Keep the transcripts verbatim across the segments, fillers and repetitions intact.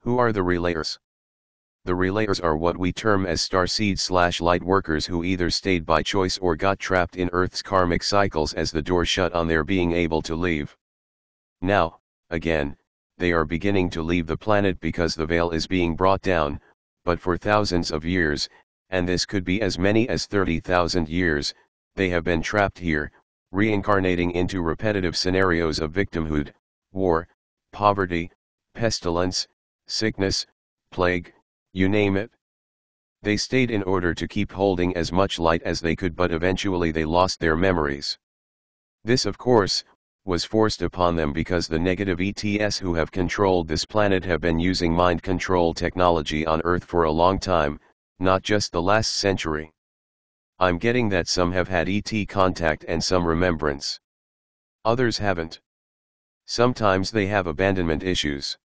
Who are the relayers? The relayers are what we term as starseed slash light workers who either stayed by choice or got trapped in Earth's karmic cycles as the door shut on their being able to leave. Now, again, they are beginning to leave the planet because the veil is being brought down, but for thousands of years, and this could be as many as thirty thousand years, they have been trapped here, reincarnating into repetitive scenarios of victimhood, war, poverty, pestilence, sickness, plague, you name it. They stayed in order to keep holding as much light as they could, but eventually they lost their memories. This, of course, was forced upon them because the negative E T S who have controlled this planet have been using mind control technology on Earth for a long time, not just the last century. I'm getting that some have had E T contact and some remembrance. Others haven't. Sometimes they have abandonment issues.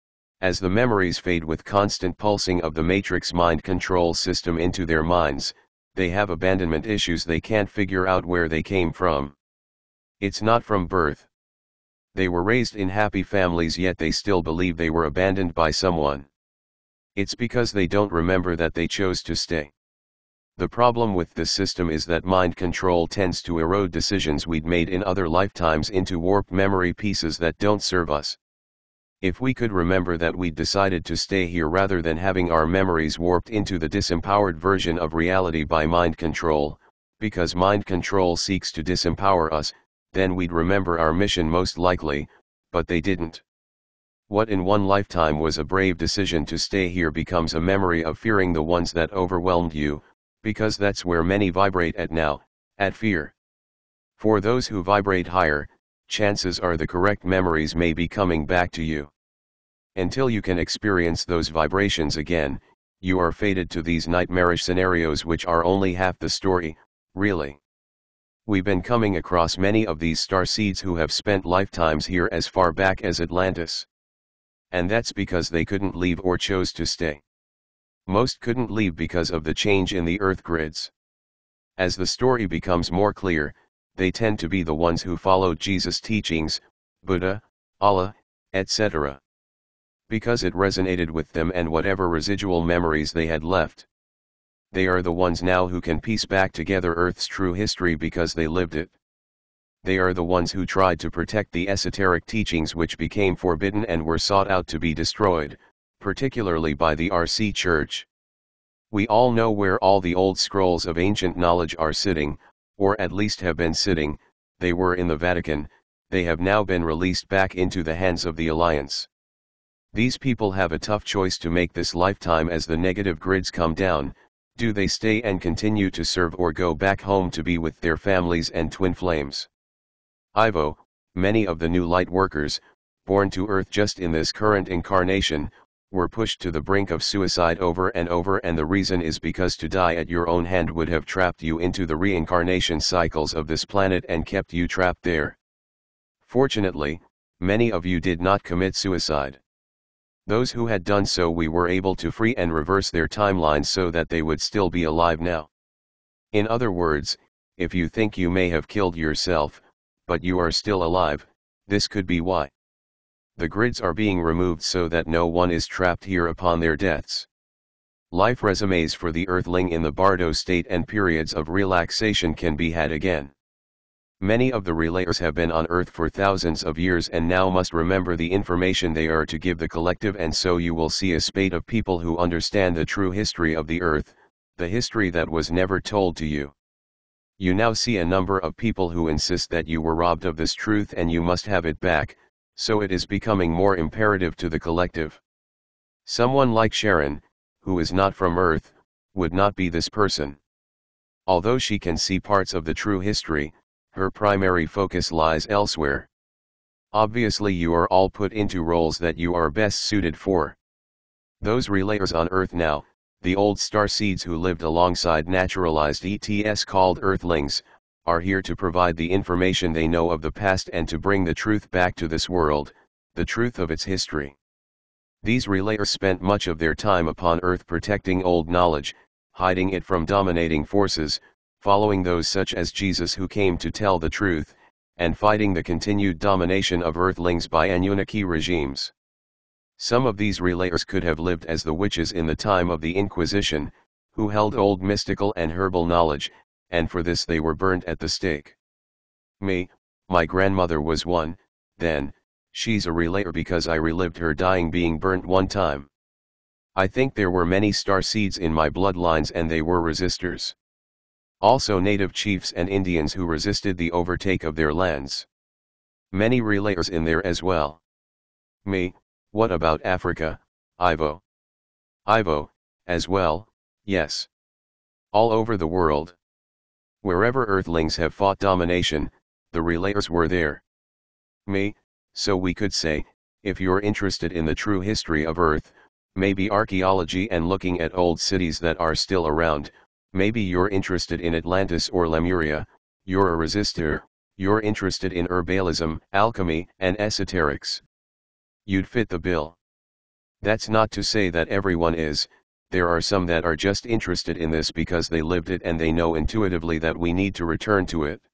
As the memories fade with constant pulsing of the matrix mind control system into their minds, they have abandonment issues. They can't figure out where they came from. It's not from birth. They were raised in happy families, yet they still believe they were abandoned by someone. It's because they don't remember that they chose to stay. The problem with this system is that mind control tends to erode decisions we'd made in other lifetimes into warped memory pieces that don't serve us. If we could remember that we'd decided to stay here rather than having our memories warped into the disempowered version of reality by mind control, because mind control seeks to disempower us, then we'd remember our mission most likely, but they didn't. What in one lifetime was a brave decision to stay here becomes a memory of fearing the ones that overwhelmed you, because that's where many vibrate at now, at fear. For those who vibrate higher, chances are the correct memories may be coming back to you. Until you can experience those vibrations again, you are fated to these nightmarish scenarios which are only half the story, really. We've been coming across many of these starseeds who have spent lifetimes here as far back as Atlantis. And that's because they couldn't leave or chose to stay. Most couldn't leave because of the change in the Earth grids. As the story becomes more clear, they tend to be the ones who followed Jesus' teachings, Buddha, Allah, et cetera. Because it resonated with them and whatever residual memories they had left. They are the ones now who can piece back together Earth's true history because they lived it. They are the ones who tried to protect the esoteric teachings which became forbidden and were sought out to be destroyed, particularly by the R C Church. We all know where all the old scrolls of ancient knowledge are sitting, or at least have been sitting. They were in the Vatican. They have now been released back into the hands of the Alliance. These people have a tough choice to make this lifetime as the negative grids come down. Do they stay and continue to serve or go back home to be with their families and twin flames? Ivo, many of the new light workers, born to Earth just in this current incarnation, were pushed to the brink of suicide over and over, and the reason is because to die at your own hand would have trapped you into the reincarnation cycles of this planet and kept you trapped there. Fortunately, many of you did not commit suicide. Those who had done so we were able to free and reverse their timelines so that they would still be alive now. In other words, if you think you may have killed yourself, but you are still alive, this could be why. The grids are being removed so that no one is trapped here upon their deaths. Life resumes for the Earthling in the Bardo state and periods of relaxation can be had again. Many of the relayers have been on Earth for thousands of years and now must remember the information they are to give the collective, and so you will see a spate of people who understand the true history of the Earth, the history that was never told to you. You now see a number of people who insist that you were robbed of this truth and you must have it back, so it is becoming more imperative to the collective. Someone like Sharon, who is not from Earth, would not be this person. Although she can see parts of the true history, her primary focus lies elsewhere. Obviously you are all put into roles that you are best suited for. Those relayers on Earth now, the old starseeds who lived alongside naturalized E T S called Earthlings, are here to provide the information they know of the past and to bring the truth back to this world, the truth of its history. These relayers spent much of their time upon Earth protecting old knowledge, hiding it from dominating forces, following those such as Jesus who came to tell the truth, and fighting the continued domination of Earthlings by Anunnaki regimes. Some of these relayers could have lived as the witches in the time of the Inquisition, who held old mystical and herbal knowledge, and for this they were burned at the stake. Me, my grandmother was one, then. She's a relayer because I relived her dying being burnt one time. I think there were many star seeds in my bloodlines and they were resistors. Also native chiefs and Indians who resisted the overtake of their lands. Many relayers in there as well. Me, what about Africa, Ivo? Ivo, as well, yes. All over the world. Wherever Earthlings have fought domination, the relayers were there. Me, so we could say, if you're interested in the true history of Earth, maybe archaeology and looking at old cities that are still around, maybe you're interested in Atlantis or Lemuria, you're a resistor, you're interested in herbalism, alchemy, and esoterics. You'd fit the bill. That's not to say that everyone is, there are some that are just interested in this because they lived it and they know intuitively that we need to return to it.